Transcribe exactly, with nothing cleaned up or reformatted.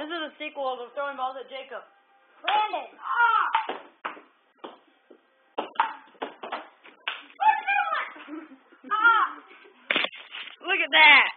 This is a sequel of throwing balls at Jacob. Brandon. Ah! Look at that.